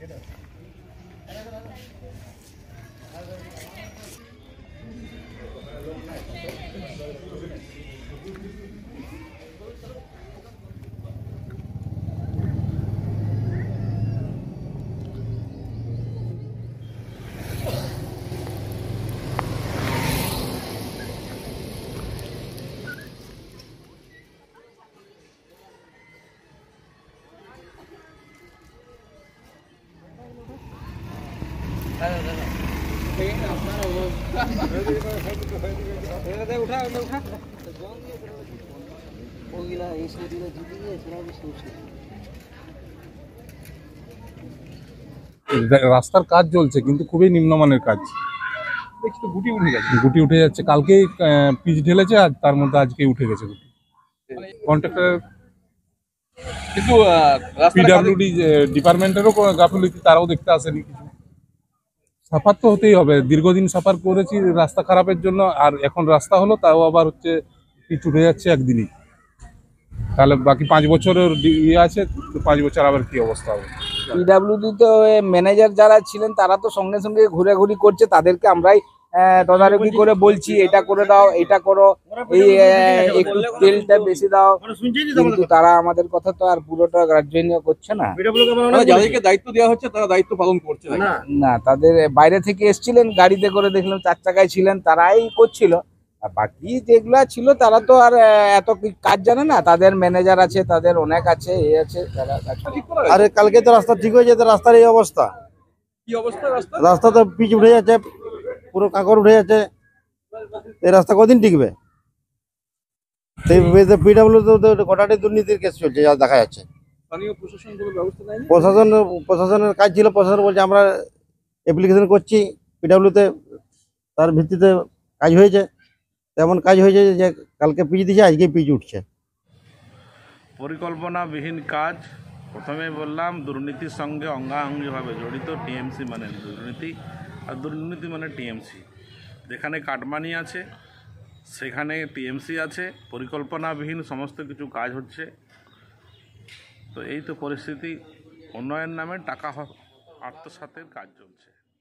রাস্তার কাজ চলছে কিন্তু খুবই নিম্নমানের কাজ, গুটি উঠে যাচ্ছে। কালকেই পিচ ঢেলেছে আর তার মধ্যে আজকেই উঠে গেছে গুটি। কন্ট্রাক্টর কিন্তু পিডব্লিউডি ডিপার্টমেন্টেরও গাফিলতি, তারাও দেখতে আসেনি কিছু। সাফার তো হতেই হবে, দীর্ঘদিন সাফার করেছি রাস্তা খারাপের জন্য, আর এখন রাস্তা হলো তাও আবার হচ্ছে পিচ উঠে যাচ্ছে একদিনই। তাহলে বাকি 5 বছরের ইয়ে আছে, 5 বছর আবার কি অবস্থা হবে। পিডব্লিউডি তো ম্যানেজার যারা ছিলেন তারা তো সঙ্গে সঙ্গে ঘুরে করছে, তাদেরকে আমরাই তদারকি করে বলছি এটা করে দাও, এটা করো, এই একটু তেলটা বেশি দাও, কিন্তু তারা আমাদের কথা তো আর পুরোটা গ্রাহ্য করছে না। যাদেরকে দায়িত্ব দেওয়া হচ্ছে তারা দায়িত্ব পালন করছে না, তাদের বাইরে থেকে এসেছিলেন, গাড়িতে করে দেখলাম 4 চাকায় ছিলেন, তারাই করছিল। আর বাকি যেগুলা ছিল তারা তো আর এত কাজ জানে না, তাদের ম্যানেজার আছে, তাদের অনেক আছে, এই আছে, তারা কাজ করে। আরে কালকে তো রাস্তা ঠিক হয়ে যেত, রাস্তার এই অবস্থা। কি অবস্থা রাস্তা তো পিচ উঠে যাচ্ছে, পুরো কাঁকড় উঠে যাচ্ছে, এই রাস্তা কদিন টিকবে? পিডব্লিউ গোটাটাই দুর্নীতির কেস চলছে, যা দেখা যাচ্ছে। স্থানীয় প্রশাসন কোনো ব্যবস্থা নেয়নি? প্রশাসনের কাজ ছিল, প্রশাসন বলছে আমরা অ্যাপ্লিকেশন করছি পিডব্লিউতে, তার ভিত্তিতে কাজ হয়েছে। তেমন কাজ হয়েছে যে কালকে পিচ দিয়েছে, আজকে পিচ উঠছে। পরিকল্পনাবিহীন কাজ। প্রথমে বললাম দুর্নীতির সঙ্গে অঙ্গাঙ্গিভাবে জড়িত টিএমসি, মানে দুর্নীতি, আর দুর্নীতি মানে টিএমসি। যেখানে কাটমানি আছে সেখানে টিএমসি আছে, পরিকল্পনাবিহীন সমস্ত কিছু কাজ হচ্ছে। তো এই তো পরিস্থিতি, উন্নয়ন নামে টাকা আত্মসাতের কাজ চলছে।